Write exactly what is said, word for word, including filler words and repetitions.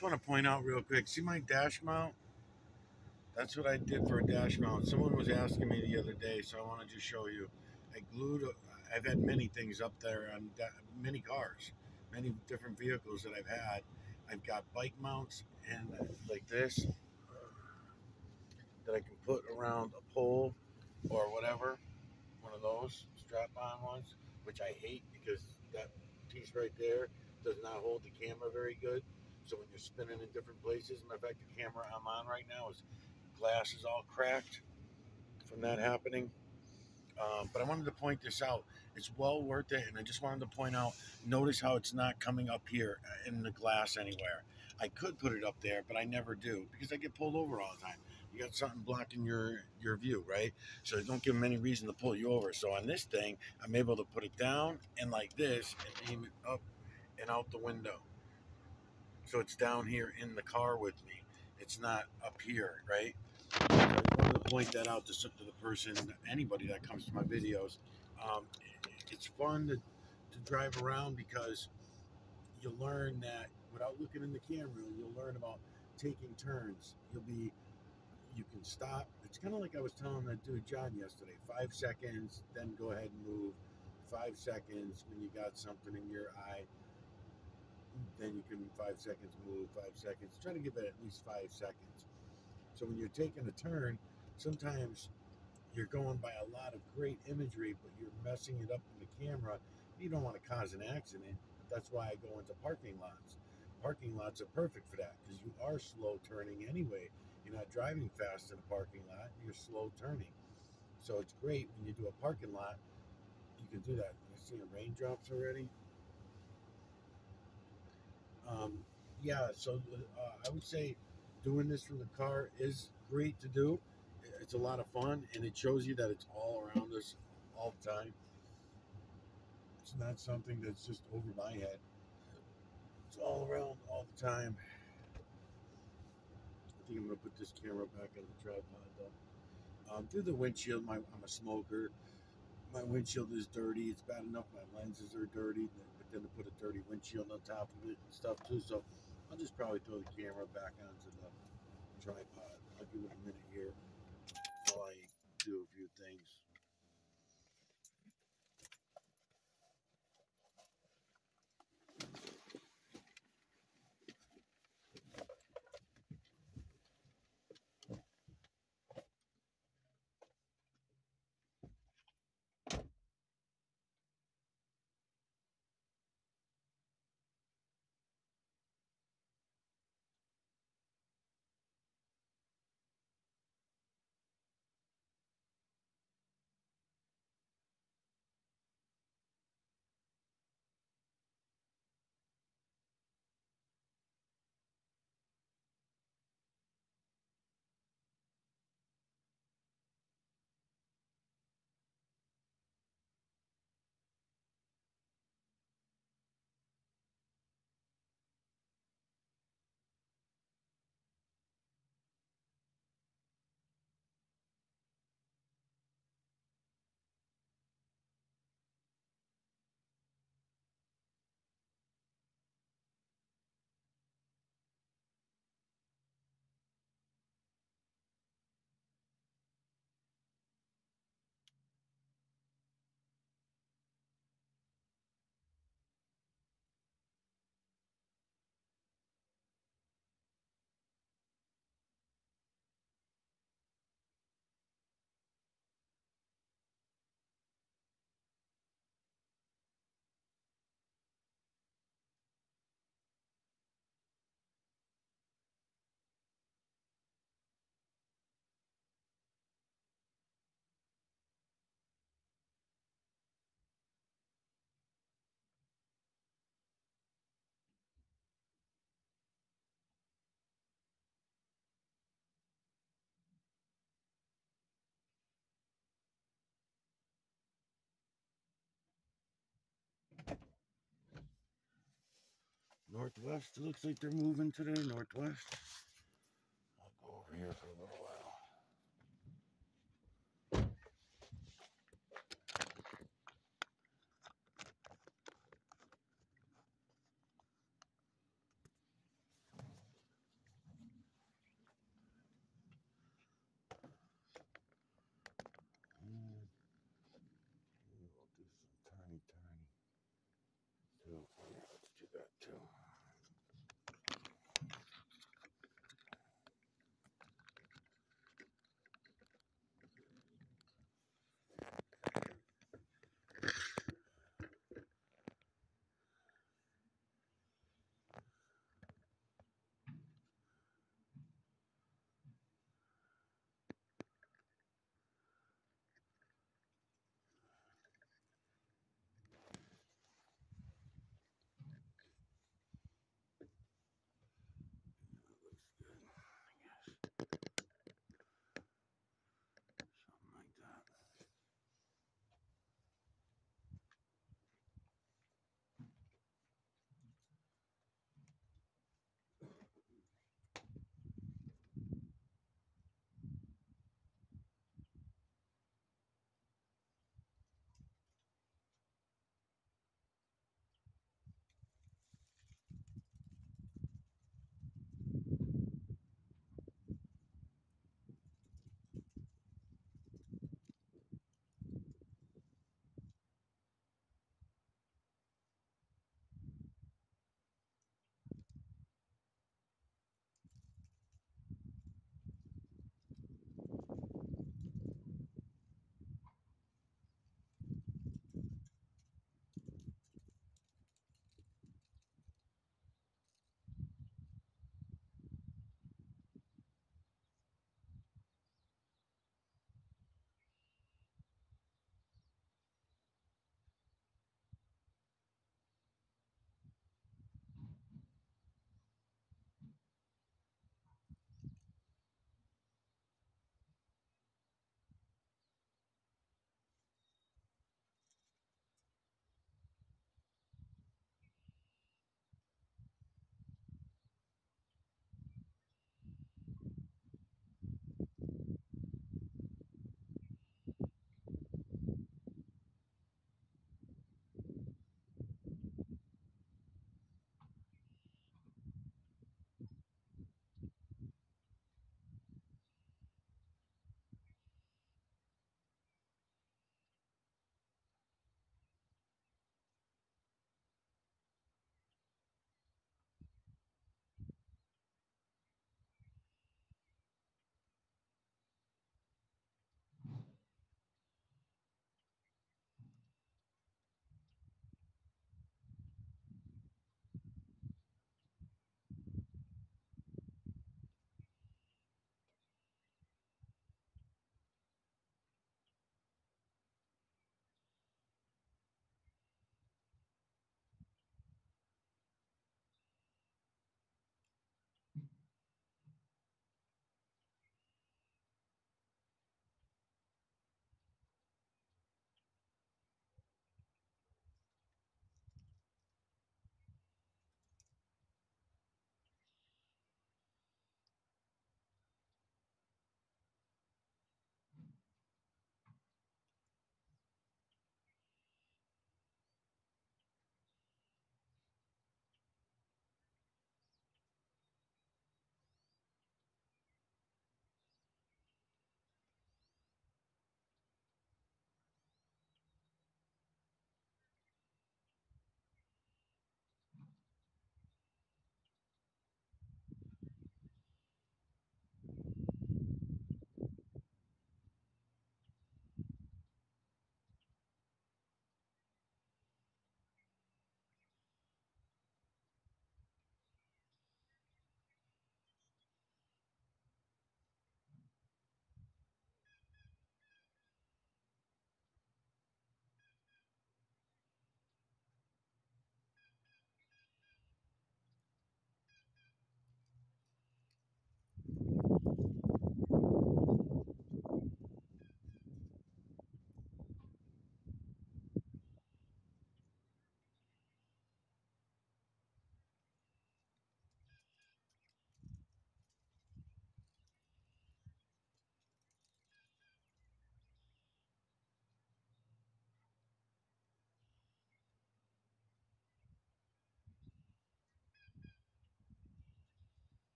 just want to point out real quick. See my dash mount? That's what I did for a dash mount. Someone was asking me the other day, so I wanted to show you. I glued. I've had many things up there on da- many cars, many different vehicles that I've had. I've got bike mounts and like this that I can put around a pole or whatever, one of those strap-on ones, which I hate because that piece right there does not hold the camera very good. So when you're spinning in different places, matter of fact, the camera I'm on right now is glass is all cracked from that happening. Um, but I wanted to point this out. It's well worth it, and I just wanted to point out. Notice how it's not coming up here in the glass anywhere. I could put it up there, but I never do because I get pulled over all the time. You got something blocking your your view, right? So don't give them any reason to pull you over. So on this thing, I'm able to put it down and like this and aim it up and out the window. So it's down here in the car with me. It's not up here, right? So I wanted to point that out to, to the person, anybody that comes to my videos. Um, it's fun to, to drive around because you learn that without looking in the camera, you'll learn about taking turns. You'll be, you can stop. It's kind of like I was telling that dude John yesterday. Five seconds, then go ahead and move. Five seconds when you got something in your eye, then you can five seconds move. Five seconds. Try to give it at least five seconds. So when you're taking a turn, sometimes you're going by a lot of great imagery, but you're messing it up in the camera. You don't want to cause an accident. That's why I go into parking lots. Parking lots are perfect for that because you are slow turning anyway. You're not driving fast in a parking lot. You're slow turning. So it's great when you do a parking lot. You can do that. I see raindrops already. Um, yeah, so uh, I would say doing this from the car is great to do. It's a lot of fun, and it shows you that it's all around us all the time. It's not something that's just over my head. It's all around all the time. I think I'm gonna put this camera back on the tripod though. Um, through the windshield, my, I'm a smoker. My windshield is dirty. It's bad enough my lenses are dirty, but then to put a dirty windshield on top of it and stuff too. So I'll just probably throw the camera back onto the tripod. I'll give it a minute here while I do a few things. Northwest. It looks like they're moving today. Northwest. I'll go over here for a little.